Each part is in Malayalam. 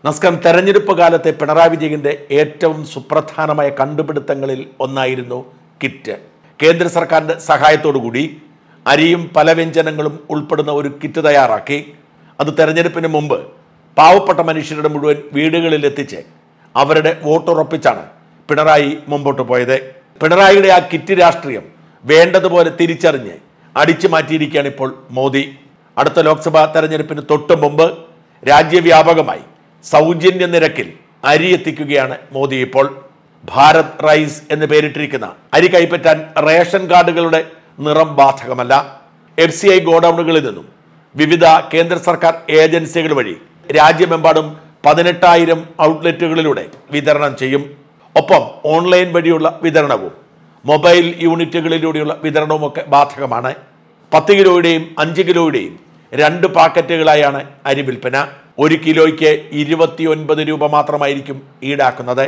നമസ്കാരം. തെരഞ്ഞെടുപ്പ് കാലത്തെ പിണറായി വിജയന്റെ ഏറ്റവും സുപ്രധാനമായ കണ്ടുപിടുത്തങ്ങളിൽ ഒന്നായിരുന്നു കിറ്റ്. കേന്ദ്ര സർക്കാരിന്റെ സഹായത്തോടുകൂടി അരിയും പല വ്യഞ്ജനങ്ങളും ഉൾപ്പെടുന്ന ഒരു കിറ്റ് തയ്യാറാക്കി അത് തെരഞ്ഞെടുപ്പിന് മുമ്പ് പാവപ്പെട്ട മനുഷ്യരുടെ മുഴുവൻ വീടുകളിൽ എത്തിച്ച് അവരുടെ വോട്ടുറപ്പിച്ചാണ് പിണറായി മുമ്പോട്ട് പോയത്. പിണറായിയുടെ ആ കിറ്റ് രാഷ്ട്രീയം വേണ്ടതുപോലെ തിരിച്ചറിഞ്ഞ് അടിച്ചു മാറ്റിയിരിക്കുകയാണ് ഇപ്പോൾ മോദി. അടുത്ത ലോക്സഭാ തെരഞ്ഞെടുപ്പിന് തൊട്ട് മുമ്പ് രാജ്യവ്യാപകമായി സൗജന്യ നിരക്കിൽ അരി എത്തിക്കുകയാണ് മോദി. ഇപ്പോൾ ഭാരത് റൈസ് എന്ന് പേരിട്ടിരിക്കുന്ന അരി കൈപ്പറ്റാൻ റേഷൻ കാർഡുകളുടെ നിറം ബാധകമല്ല. FCI ഗോഡൌണുകളിൽ നിന്നും വിവിധ കേന്ദ്ര സർക്കാർ ഏജൻസികൾ വഴി രാജ്യമെമ്പാടും 18,000 ഔട്ട്ലെറ്റുകളിലൂടെ വിതരണം ചെയ്യും. ഒപ്പം ഓൺലൈൻ വഴിയുള്ള വിതരണവും മൊബൈൽ യൂണിറ്റുകളിലൂടെയുള്ള വിതരണവും ഒക്കെ ബാധകമാണ്. 10 കിലോയുടെയും 5 കിലോയുടെയും 2 പാക്കറ്റുകളായാണ് അരി വിൽപ്പന. 1 കിലോയ്ക്ക് 29 രൂപ മാത്രമായിരിക്കും ഈടാക്കുന്നത്.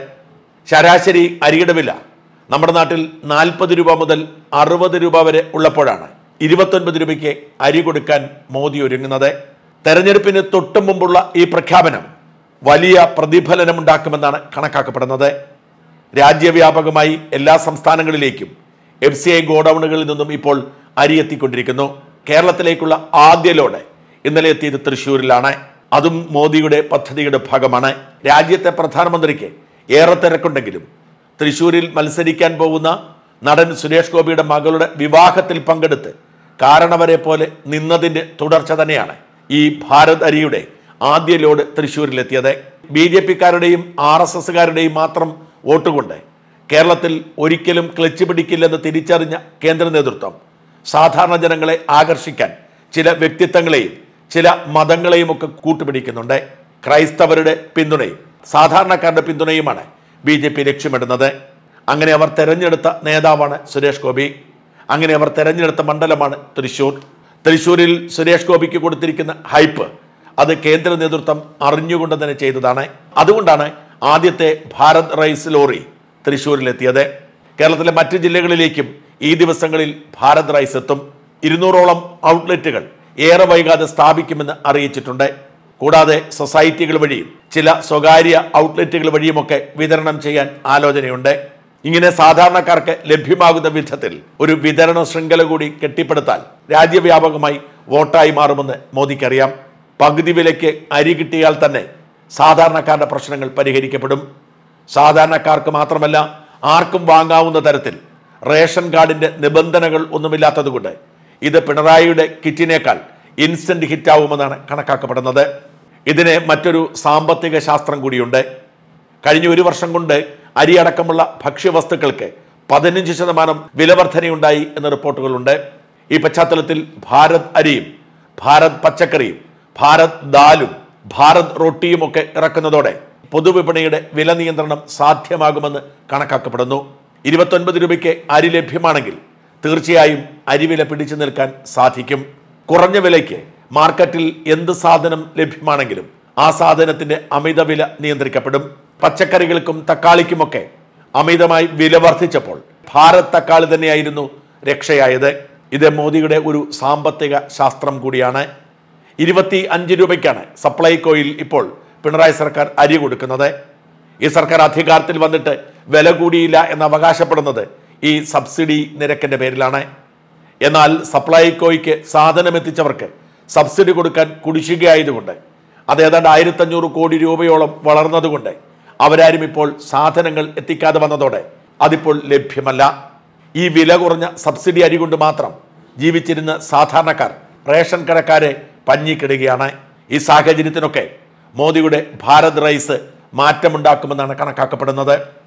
ശരാശരി അരിയുടെ വില നമ്മുടെ നാട്ടിൽ 40 രൂപ മുതൽ 60 രൂപ വരെ ഉള്ളപ്പോഴാണ് 29 രൂപയ്ക്ക് അരി കൊടുക്കാൻ മോദി ഒരുങ്ങുന്നത്. തെരഞ്ഞെടുപ്പിന് തൊട്ടു മുമ്പുള്ള ഈ പ്രഖ്യാപനം വലിയ പ്രതിഫലനമുണ്ടാക്കുമെന്നാണ് കണക്കാക്കപ്പെടുന്നത്. രാജ്യവ്യാപകമായി എല്ലാ സംസ്ഥാനങ്ങളിലേക്കും FCI ഗോഡൌണുകളിൽ നിന്നും ഇപ്പോൾ അരി എത്തിക്കൊണ്ടിരിക്കുന്നു. കേരളത്തിലേക്കുള്ള ആദ്യ ലോഡ് ഇന്നലെ എത്തിയത് തൃശ്ശൂരിലാണ്. അതും മോദിയുടെ പദ്ധതിയുടെ ഭാഗമാണ്. രാജ്യത്തെ പ്രധാനമന്ത്രിക്ക് ഏറെ തിരക്കുണ്ടെങ്കിലും തൃശ്ശൂരിൽ മത്സരിക്കാൻ പോകുന്ന നടൻ സുരേഷ് ഗോപിയുടെ മകളുടെ വിവാഹത്തിൽ പങ്കെടുത്ത് കാരണവരെ പോലെ നിന്നതിൻ്റെ തുടർച്ച തന്നെയാണ് ഈ ഭാരത് അരിയുടെ ആദ്യ ലോഡ് തൃശ്ശൂരിലെത്തിയത്. BJP-കാരുടെയും RSS-കാരുടെയും മാത്രം വോട്ടുകൊണ്ട് കേരളത്തിൽ ഒരിക്കലും ക്ലച്ച് പിടിക്കില്ലെന്ന് തിരിച്ചറിഞ്ഞ കേന്ദ്ര നേതൃത്വം സാധാരണ ജനങ്ങളെ ആകർഷിക്കാൻ ചില വ്യക്തിത്വങ്ങളെയും ചില മതങ്ങളെയും ഒക്കെ കൂട്ടുപിടിക്കുന്നുണ്ട്. ക്രൈസ്തവരുടെ പിന്തുണയും സാധാരണക്കാരുടെ പിന്തുണയുമാണ് BJP ലക്ഷ്യമിടുന്നത്. അങ്ങനെ അവർ തെരഞ്ഞെടുത്ത നേതാവാണ് സുരേഷ് ഗോപി. അങ്ങനെ അവർ തെരഞ്ഞെടുത്ത മണ്ഡലമാണ് തൃശ്ശൂർ. തൃശ്ശൂരിൽ സുരേഷ് ഗോപിക്ക് കൊടുത്തിരിക്കുന്ന ഹൈപ്പ് അത് കേന്ദ്ര നേതൃത്വം അറിഞ്ഞുകൊണ്ട് തന്നെ ചെയ്തതാണ്. അതുകൊണ്ടാണ് ആദ്യത്തെ ഭാരത് റൈസ് ലോറി തൃശ്ശൂരിലെത്തിയത്. കേരളത്തിലെ മറ്റ് ജില്ലകളിലേക്കും ഈ ദിവസങ്ങളിൽ ഭാരത് റൈസ് എത്തും. 200ഓളം ഔട്ട്ലെറ്റുകൾ ഏറെ വൈകാതെ സ്ഥാപിക്കുമെന്ന് അറിയിച്ചിട്ടുണ്ട്. കൂടാതെ സൊസൈറ്റികൾ വഴിയും ചില സ്വകാര്യ ഔട്ട്ലെറ്റുകൾ വഴിയുമൊക്കെ വിതരണം ചെയ്യാൻ ആലോചനയുണ്ട്. ഇങ്ങനെ സാധാരണക്കാർക്ക് ലഭ്യമാകുന്ന വിധത്തിൽ ഒരു വിതരണ ശൃംഖല കൂടി കെട്ടിപ്പടുത്താൽ രാജ്യവ്യാപകമായി വോട്ടായി മാറുമെന്ന് മോദിക്കറിയാം. പകുതി വിലയ്ക്ക് അരി കിട്ടിയാൽ തന്നെ സാധാരണക്കാരുടെ പ്രശ്നങ്ങൾ പരിഹരിക്കപ്പെടും. സാധാരണക്കാർക്ക് മാത്രമല്ല ആർക്കും വാങ്ങാവുന്ന തരത്തിൽ റേഷൻ കാർഡിന്റെ നിബന്ധനകൾ ഒന്നുമില്ലാത്തതുകൊണ്ട് ഇത് പിണറായിയുടെ കിറ്റിനേക്കാൾ ഇൻസ്റ്റന്റ് ഹിറ്റാവുമെന്നാണ് കണക്കാക്കപ്പെടുന്നത്. ഇതിന് മറ്റൊരു സാമ്പത്തിക ശാസ്ത്രം കൂടിയുണ്ട്. കഴിഞ്ഞ 1 വർഷം കൊണ്ട് അരി അടക്കമുള്ള ഭക്ഷ്യവസ്തുക്കൾക്ക് 15% വിലവർധനയുണ്ടായി എന്ന റിപ്പോർട്ടുകളുണ്ട്. ഈ പശ്ചാത്തലത്തിൽ ഭാരത് അരിയും ഭാരത് പച്ചക്കറിയും ഭാരത് ദാലും ഭാരത് റൊട്ടിയും ഒക്കെ ഇറക്കുന്നതോടെ പൊതുവിപണിയുടെ വില നിയന്ത്രണം സാധ്യമാകുമെന്ന് കണക്കാക്കപ്പെടുന്നു. 29 രൂപയ്ക്ക് അരി ലഭ്യമാണെങ്കിൽ തീർച്ചയായും അരിവില പിടിച്ചു നിൽക്കാൻ സാധിക്കും. കുറഞ്ഞ വിലയ്ക്ക് മാർക്കറ്റിൽ എന്ത് സാധനം ലഭ്യമാണെങ്കിലും ആ സാധനത്തിന്റെ അമിത വില നിയന്ത്രിക്കപ്പെടും. പച്ചക്കറികൾക്കും തക്കാളിക്കുമൊക്കെ അമിതമായി വില വർദ്ധിച്ചപ്പോൾ ഭാരത് തക്കാളി തന്നെയായിരുന്നു രക്ഷയായത്. ഇത് മോദിയുടെ ഒരു സാമ്പത്തിക ശാസ്ത്രം കൂടിയാണ്. 25 രൂപയ്ക്കാണ് സപ്ലൈകോയിൽ ഇപ്പോൾ പിണറായി സർക്കാർ അരി കൊടുക്കുന്നത്. ഈ സർക്കാർ അധികാരത്തിൽ വന്നിട്ട് വില കൂടിയില്ല എന്ന് അവകാശപ്പെടുന്നത് ഈ സബ്സിഡി നിരക്കിന്റെ പേരിലാണ്. എന്നാൽ സപ്ലൈകോയ്ക്ക് സാധനം എത്തിച്ചവർക്ക് സബ്സിഡി കൊടുക്കാൻ കുടിശ്ശികയായതുകൊണ്ട് അത് ഏതാണ്ട് 1,500 കോടി രൂപയോളം വളർന്നതുകൊണ്ട് അവരാരും ഇപ്പോൾ സാധനങ്ങൾ എത്തിക്കാതെ വന്നതോടെ അതിപ്പോൾ ലഭ്യമല്ല. ഈ വില കുറഞ്ഞ സബ്സിഡി അരി കൊണ്ട് മാത്രം ജീവിച്ചിരുന്ന സാധാരണക്കാർ റേഷൻ കടക്കാരെ പഞ്ഞിക്കിടുകയാണ്. ഈ സാഹചര്യത്തിനൊക്കെ മോദിയുടെ ഭാരത് റൈസ് മാറ്റമുണ്ടാക്കുമെന്നാണ് കണക്കാക്കപ്പെടുന്നത്.